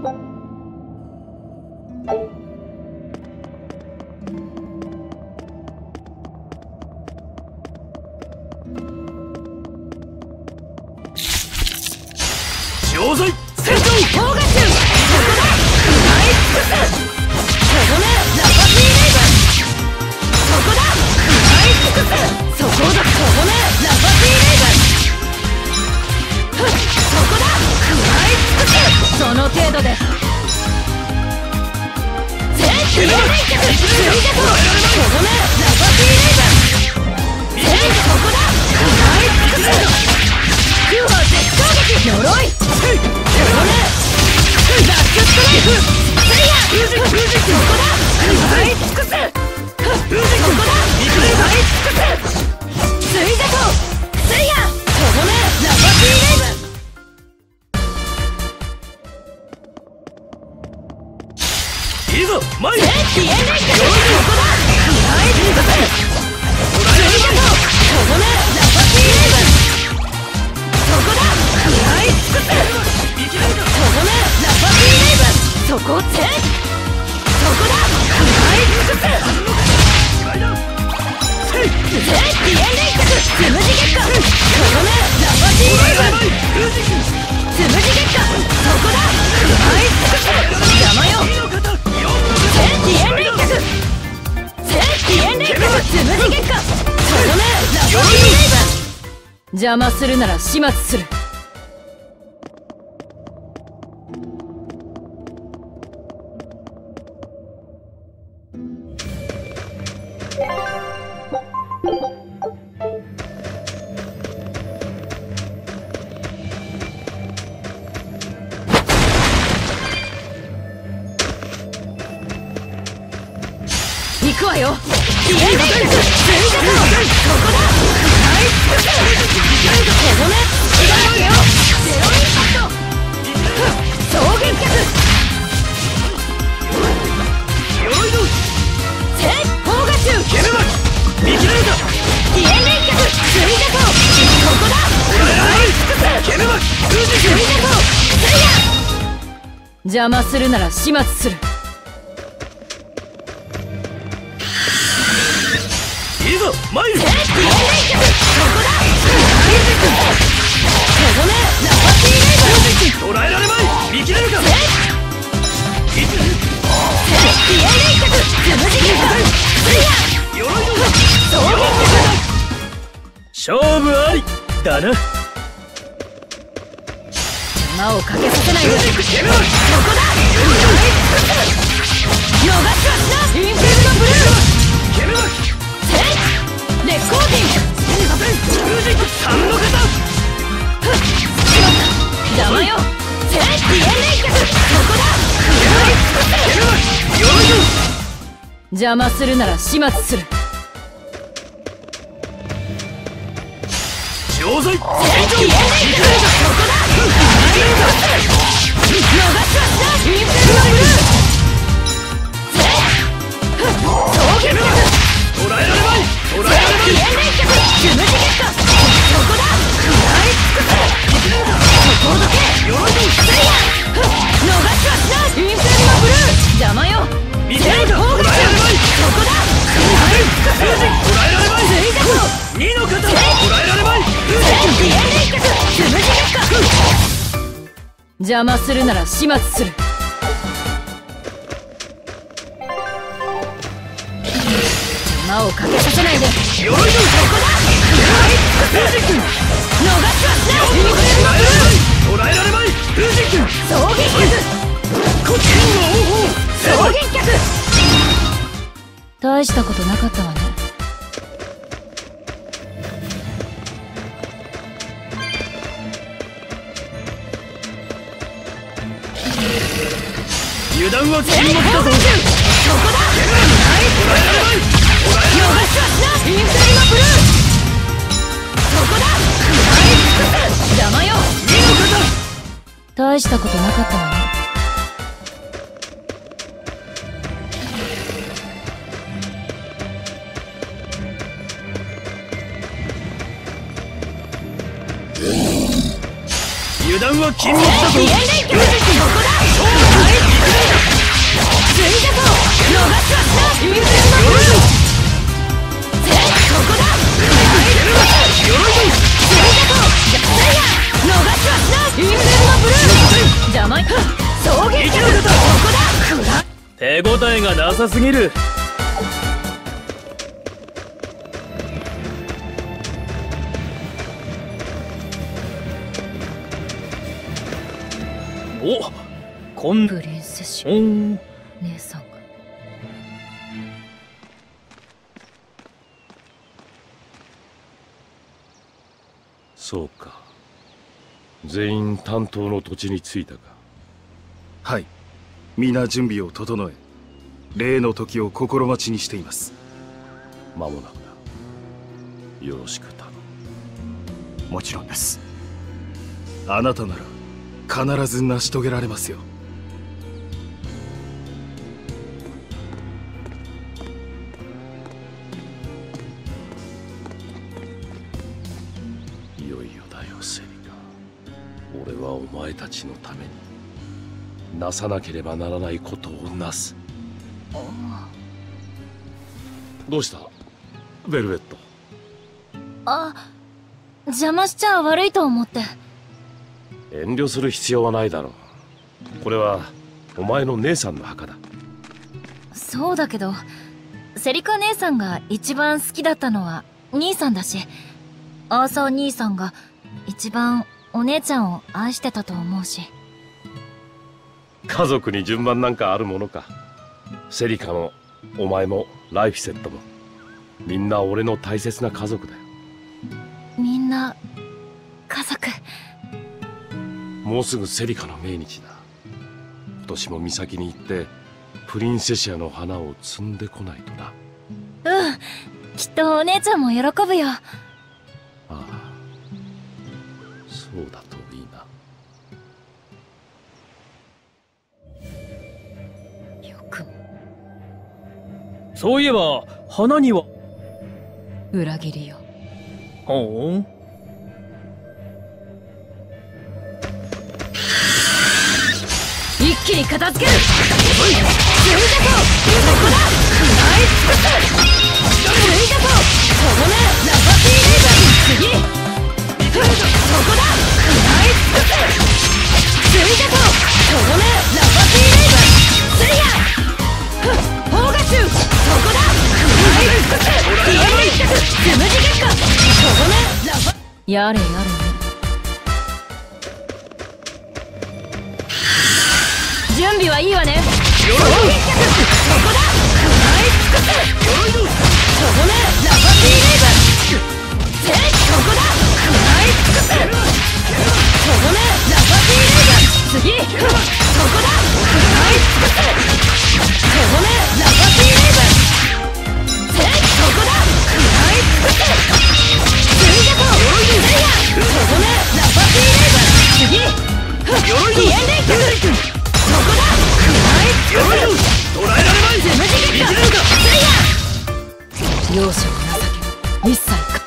錠剤戦闘砲が中そこだ食らい尽くすとどめラパピーレイブンそこだ食らい尽くすそこだとどめラパピーレイブンそこだ食らい尽くすその程度で全ピエ連脚追加ととどめラパピーレイブン全そこだ食らい尽くす空砲絶攻撃鎧とどめラッシュストライフスリアそこだ食らい尽くすそこだ食らい尽くす追加とスリアとどめラパピーレイブンいいぞ前に全ピエ連脚そこだ食らい尽くす追加ととどめラパピーレイブンそこだ食らい尽くすとどめラパピーレイブンそこを全そこだ食らい尽くす全ピエ連脚つむじ月下とどめラパピーレイブンつむじ月下そこだ食らい尽くす邪魔よ全ピエ連脚全ピエ連脚つむじ月下とどめラパピーレイブン邪魔するなら始末する行くわよピエ連脚追加とそこだ食らい尽くすとどめ違うわよゼロインパクト双撃脚全砲が中ケメマ見切られたピエ連脚追加とそこだ食らい尽くすケメマ追加とスリア邪魔するなら始末するいいぞ前に全ピエ連脚そこだ食らい尽くすとどめラパピーレイブン捕らえられまい見切れるか全ピエ連脚つむじ月下スリア鎧の双撃勝負ありだな魔をかけさせないでそこだ食らい尽くす逃しはしなインフェルノブルーケメマ全レッコーディング 3の型邪魔よ全ピエ連脚そこだ食らい尽くす邪魔するなら始末する錠剤全ピエ連脚そこだ食らい尽くす逃しはしなインフェルノブルー全双撃脚捕らえられまい捕らえられまいピエ連脚つむじ月下そこだ食らい尽くすそこをどけスリア逃しはしなインフェルノブルー邪魔よ見せるか砲が中そこだ食らい尽くす捕らえられまい追加と 2の型捕らえられまい全ピエ連脚つむじ月下邪魔するなら始末する魔をかけさせないで鎧のそこだ食らい尽くす逃しはしなインフェルノブルー捕らえられまい双撃脚こっちの王双撃脚大したことなかったわね油断は禁物だぞそこだ食らい尽くす逃しはしなインフェルノブルーそこだ食らい尽くす邪魔よ 2の型大したことなかったわね油断は禁物だぞピエ連脚そこだ手応えがなさすぎる。お、 プリンセス姉さんが。 そうか。全員担当の土地に着いたか。 はい、皆準備を整え、例の時を心待ちにしています。 間もなくだ。よろしく頼む。 もちろんです。あなたなら必ず成し遂げられますよ。 いよいよだよ、セリカ。俺はお前たちのためになさなければならないことをなす。どうしたベルベット。 邪魔しちゃ悪いと思って。 遠慮する必要はないだろう。これはお前の姉さんの墓だ。 そうだけど、セリカ姉さんが一番好きだったのは兄さんだし、アーサー兄さんが一番お姉ちゃんを愛してたと思うし。 家族に順番なんかあるものか。セリカもお前もライフィセットもみんな俺の大切な家族だよ。 みんな家族。 もうすぐセリカの命日だ。今年も岬に行ってプリンセシアの花を摘んでこないとな。 きっとお姉ちゃんも喜ぶよ。 ああ、そうだといいな。 よくも。 そういえば花には裏切りよ。 ほう。 一気に片付ける。そこだ。ナイスクス。ここね、ラパティレイバー。次。そこだ。ナイスクス。ここね、ラパティレイバー。スリア。フォーガシュ。そこだ。ナイスクス。イエロイックス。つむじ月下。ここね、ラパ。やれやれね。準備はいいわね。そこだ。ナイスクス。そこね、ラパティレイバー。そこだ。ナイスクス。そこね、ラパティレイバー。次。そこだ。ナイスクス。そこね、ラパティレイバー。そこだ。ナイスクス。次だと。そこね、ラパティレイバー。次。ピエンレイク。そこだ。ナイスクス。 捉えられない。 つむじ月下。容赦を情け一切か。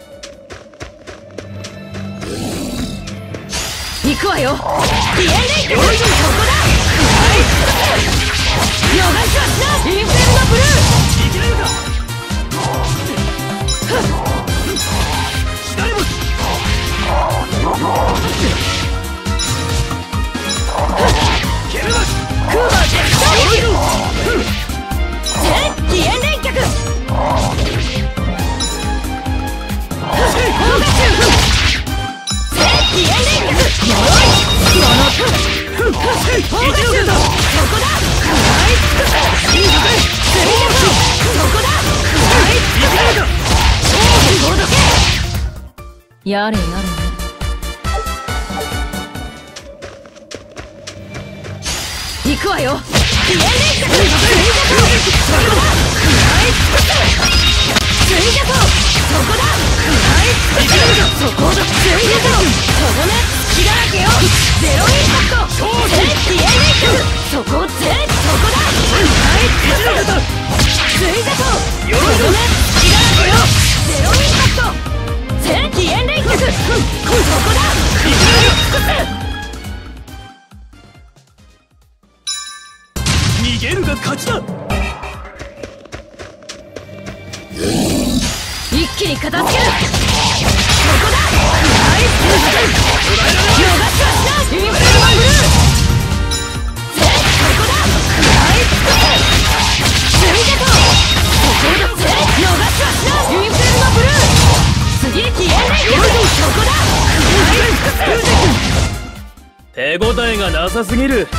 行くわよ。ピエンレイク。そこだ。ナイスクス。逃しはしない。インフェルノブルー。 いけるか。シダリムス。ケルマス。 クーバー絶対ピエンレイ脚。オーガチュー。ピエンレイ脚。鎧。オーガチュー。そこだ。ナイスクス。スリード。そこだ。ナイスクス。どけ。やれやれね。行くわよ。ピエンレイク。そこだ。ナイスクス。スイジャト。そこだ。ナイスクス。そこだ。スイジャト。そこね。血だらけよ。ゼロインパクト。ピエンレイク。そこ。そこだ。ナイスクス。スイジャト。そこね。血だらけよ。ゼロインパクト。ピエンレイク。そこだ。ナイスクス。 逃げるが勝ちだ。 一気に片付ける。そこだ。ナイスクス。逃しはしない。インフェルノブルー。そこだ。ナイスクス。 応えがなさすぎる。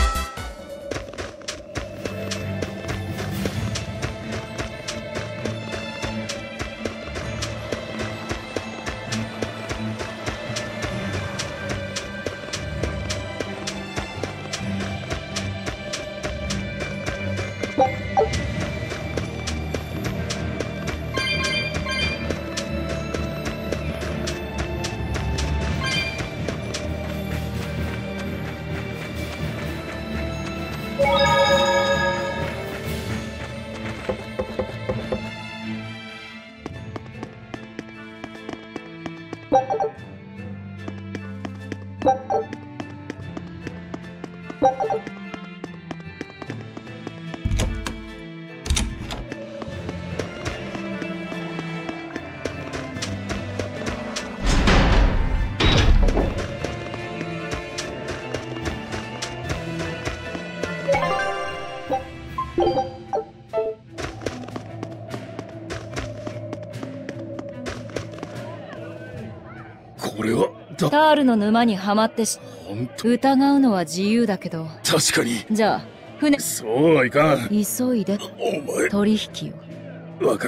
これはタールの沼にはまって本当。 疑うのは自由だけど、 確かに。 じゃあ船そうはいかん。 急いでお前、 取引を。 分かった。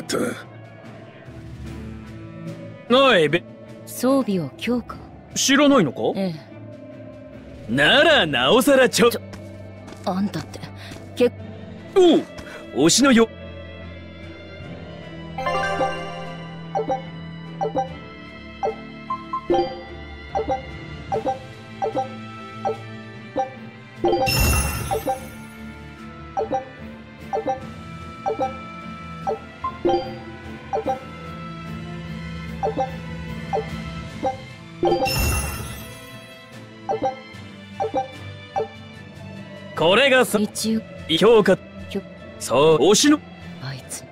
おい、 装備を強化。 知らないのか？ えならなおさらえ、あんたって結おう、推しのよ。これが一応評価。そう、推しのあいつ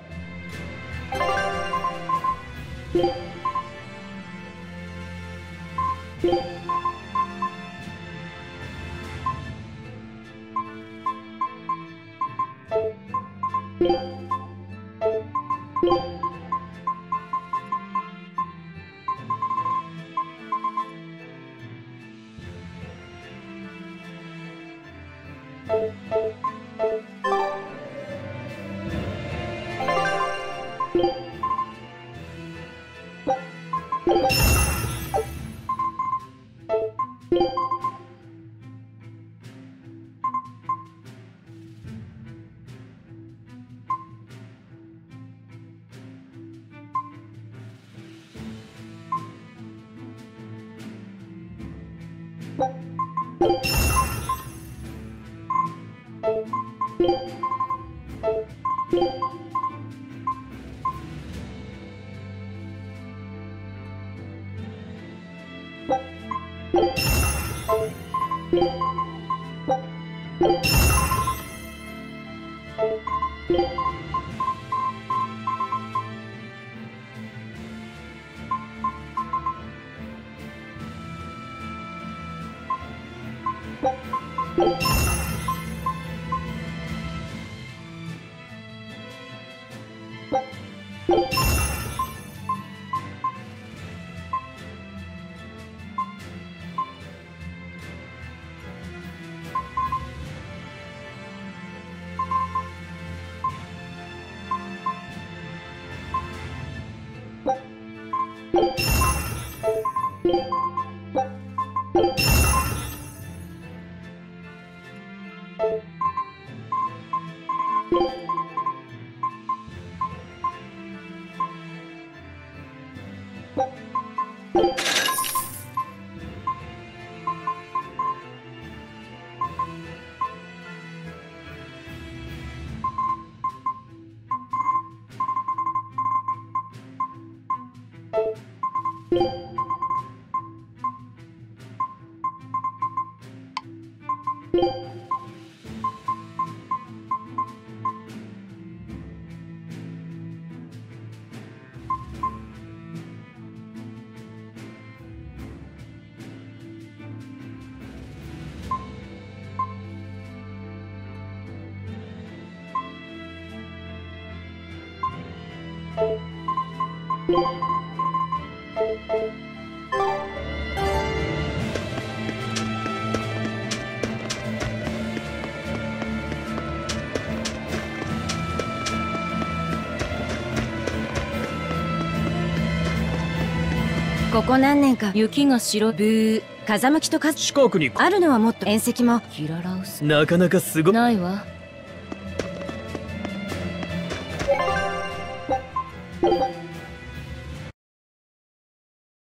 ここ何年か雪が白ブー風向きと風近くにあるのはもっと縁石もなかなかすごないわ。